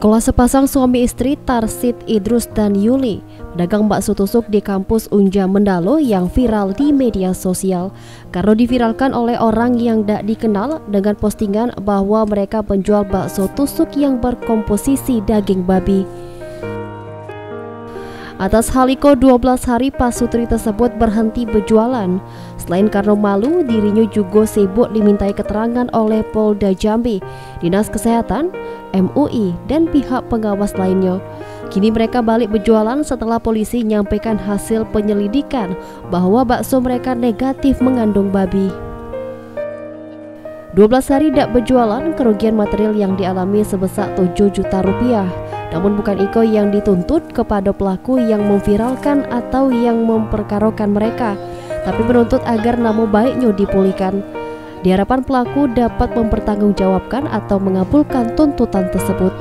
Sekolah sepasang suami istri Tarsid Idrus dan Yuli, pedagang bakso tusuk di kampus Unja Mendalo yang viral di media sosial karena diviralkan oleh orang yang tak dikenal dengan postingan bahwa mereka penjual bakso tusuk yang berkomposisi daging babi. Atas haliko 12 hari pasutri tersebut berhenti berjualan. Selain karena malu, dirinya juga sibuk dimintai keterangan oleh Polda Jambi, Dinas Kesehatan, MUI, dan pihak pengawas lainnya. Kini mereka balik berjualan setelah polisi menyampaikan hasil penyelidikan bahwa bakso mereka negatif mengandung babi. 12 hari tidak berjualan, kerugian material yang dialami sebesar 7 juta rupiah. Namun bukan Iko yang dituntut kepada pelaku yang memviralkan atau yang memperkarokan mereka, tapi menuntut agar nama baiknya dipulihkan. Diharapkan pelaku dapat mempertanggungjawabkan atau mengabulkan tuntutan tersebut.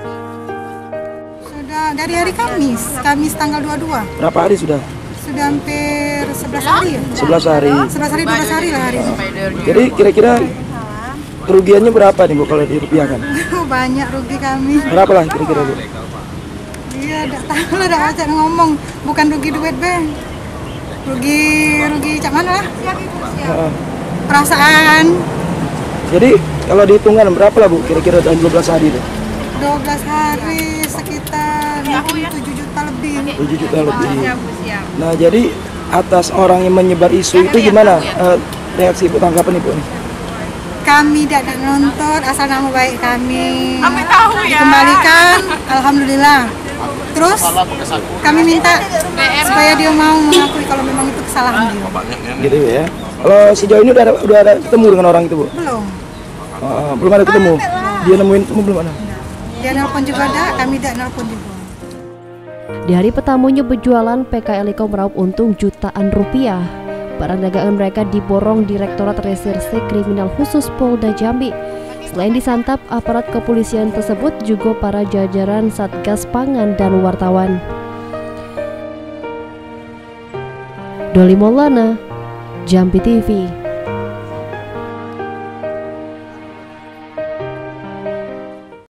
Sudah dari hari Kamis tanggal 22. Berapa hari sudah? Sudah hampir 11 hari ya? 11 hari. 11 hari, 12 hari lah hari ini. Jadi kira-kira kerugiannya berapa nih Bu kalau dirupiahkan? Banyak rugi kami. Berapa lah kira-kira Bu? Iya, enggak tahu lah, enggak ajak ngomong. Bukan rugi duit, Bang. Rugi cak mana lah? Perasaan. Jadi kalau dihitungkan berapa lah Bu kira-kira dalam 12 hari itu? 12 hari sekitar 7 juta lebih. 7 juta lebih. Nah, jadi atas orang yang menyebar isu itu gimana reaksi Bu, tanggapan Ibu nih? Kami tidak nonton, asal nama baik kami dikembalikan, alhamdulillah. Terus kami minta supaya dia mau mengakui kalau memang itu kesalahan dia. Gitu ya. Kalau sejauh ini udah ada ketemu dengan orang itu Bu? Belum. Belum ada ketemu. Dia nemuin kamu belum ada? Dia nelpon juga ada, kami tidak nelpon juga. Di hari pertamanya berjualan, PKL Iko meraup untung jutaan rupiah. Barang dagangan mereka diborong Direktorat Reserse Kriminal Khusus Polda Jambi. Selain disantap aparat kepolisian tersebut, juga para jajaran Satgas Pangan dan wartawan. Doli Maulana, Jambi TV.